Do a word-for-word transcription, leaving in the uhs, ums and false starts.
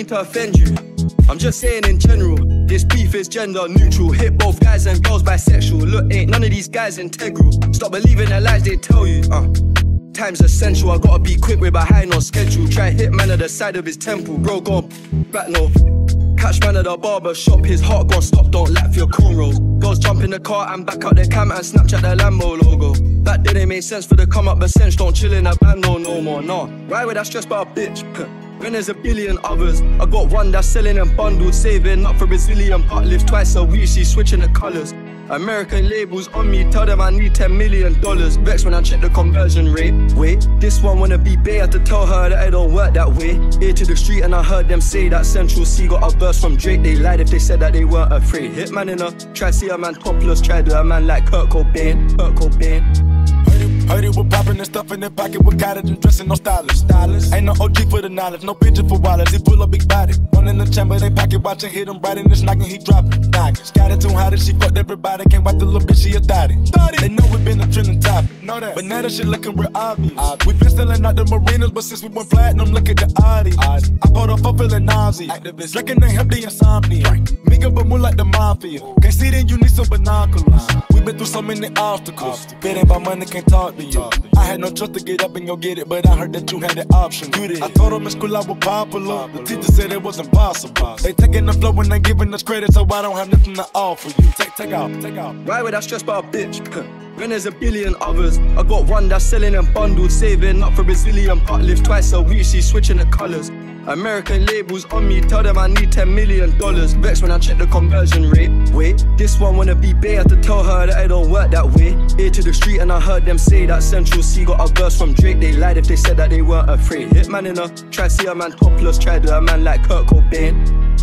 mean to offend you. I'm just saying in general, this beef is gender neutral. Hit both guys and girls bisexual. Look, ain't none of these guys integral. Stop believing the lies they tell you. Uh, time's essential, I gotta be quick, we're behind on schedule. Try hit man at the side of his temple. Bro, gone back no. Catch man at the barber shop, his heart gone stop, don't laugh for your cornrows. Girls jump in the car and back out their cam and Snapchat the Lambo logo. Back then it made sense for the come up, but sense don't chill in a band no, no more, nah. Why would I stress about a bitch? When there's a billion others, I got one that's selling and bundled, saving up for Brazilian butt lift twice a week, she's switching the colours. American labels on me, tell them I need ten million dollars. Vex when I check the conversion rate. Wait, this one wanna be bae, I had to tell her that it don't work that way. Ear to the street and I heard them say that Central C got a verse from Drake. They lied if they said that they weren't afraid. Hit man in a, try see a man topless, try do a man like Kurt Cobain, Kurt Cobain. Heard it with poppin' and stuff in their pocket with cottage and dressing no stylist. Stylist. Ain't no O G for the knowledge, no picture for wallets. He pull a big body. One in the chamber, they pocket watchin', hit him right in this knockin', he droppin'. Knock. Scattered too hot, she fucked everybody. Can't watch the little bitch, she a thotty. They know we been a trending topic. Know that. But now that shit lookin' real obvious. Uh, we been selling out the marinas, but since we went platinum, look at the audience. Uh, I pulled off up feeling nauseous. Activists drinking they help the insomnia. Right. Migos but more like the mafia. Can't see then you need some binoculars. Uh, we been through so many obstacles. If it ain't about money, can't talk to you. I had no trust to get up and go get it, but I heard that you had the option. You did. I told them in school I was popular. The teacher said it was impossible. They taking the flow and they giving us credit, so I don't have nothing to offer you. Take, take out, take out. Why would I stress about a bitch? When there's a billion others, I got one that's selling and bundled, saving up for Brazilian butt lift twice a week, she's switching the colours. American labels on me, tell them I need ten million dollars. Vex when I check the conversion rate. Wait, this one wanna be bae, I had to tell her that it don't work that way. Ear to the street and I heard them say that Central C got a verse from Drake. They lied if they said that they weren't afraid. Hit man in a, try see a man topless, try do a man like Kurt Cobain.